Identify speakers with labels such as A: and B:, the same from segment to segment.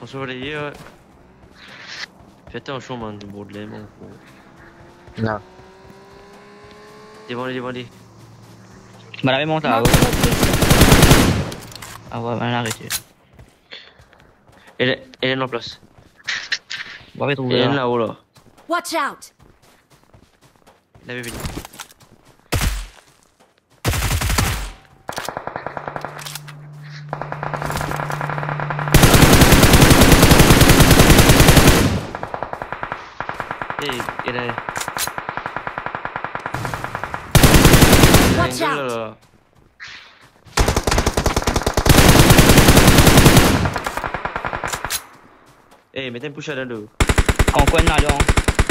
A: On se relayait, ouais. Fais attention, man, du bord de l'air, mon fou.
B: Non.
A: Devant les.
C: Me l'avait monté là-haut. Ah ouais, on a arrêté.
A: Elle est en place.
C: On va trouver
A: Elle est
C: là.
A: là-haut, là.
D: Watch out!
A: Il avait venu. Il est...
D: Watch
A: là,
D: out!
A: là, là. Mettez un push à l'eau.
C: En coin là, donc.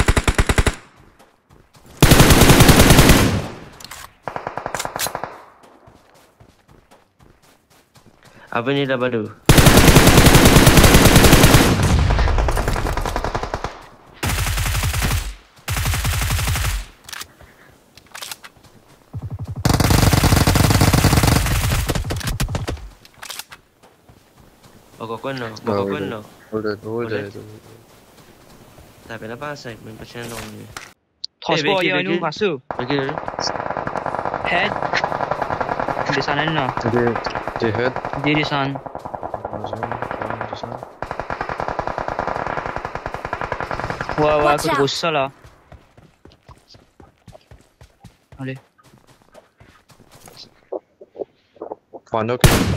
A: Venez là-bas, là. Coca-Cola, Coca-Cola.
B: Hold it.
A: Tapi kenapa saya main pasien dong ni?
C: Transport yang nous masuk.
A: Okey.
C: Head. Di sana na.
B: Det er head.
C: Di sana. Wah, aku terus salah. Allez.
B: Panok.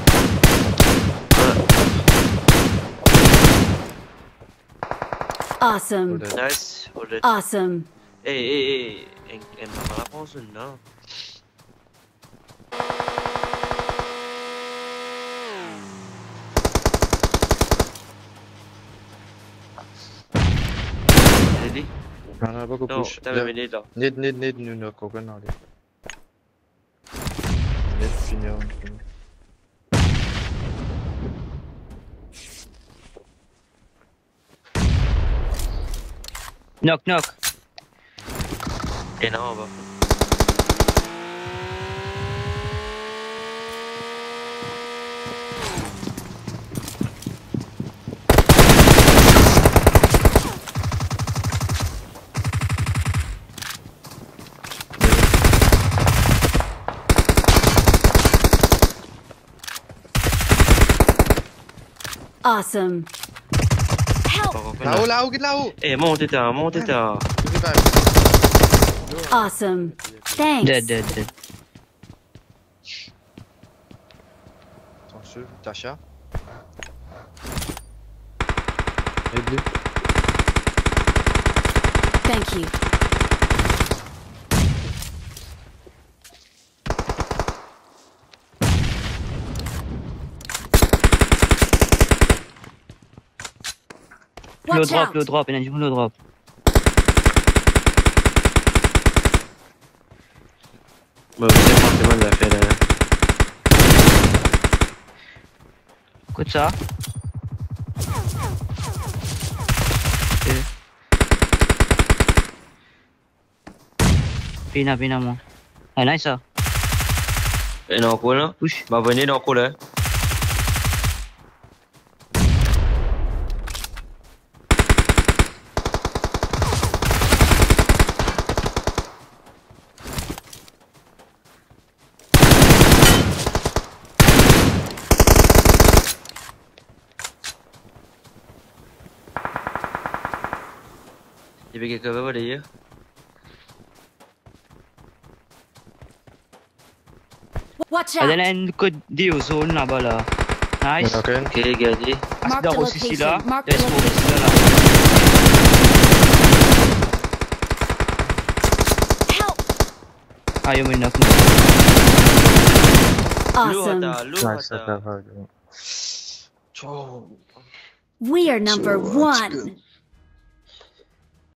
D: Awesome.
A: Nice.
D: Awesome.
A: En malah pause no. Ready?
B: Han er på
A: No,
B: push.
A: der vil vi ned der.
B: Net nu nok går godt nok det. Net finere.
C: Knock.
A: En over.
D: Awesome. Help!
B: Lau.
A: Monte där.
D: Awesome. Thanks.
C: Dead.
B: Attention, Tasha. Et bleu.
D: Thank you. Watch out!
C: Low drop, il a dit low drop.
A: Bah, vous savez forcément de la fait là.
C: Écoute ça. Pina moi. Ah, nice ça.
A: Et non, quoi là?
C: Push.
A: Bah, venez dans quoi là? Il y avait quelqu'un là-bas d'ailleurs.
D: Watch
C: Ada
D: out!
C: lain code dia zone là bas là. Nice.
B: Okay.
A: Ok, regardez.
D: Mark
C: Dah
D: the
C: aussi ici là.
D: location. Mark
C: Dah
D: the
C: smoke
D: location.
C: ici là.
D: Help!
C: Ayo main nak.
D: Awesome.
B: Nice. Ciao.
D: We are number one.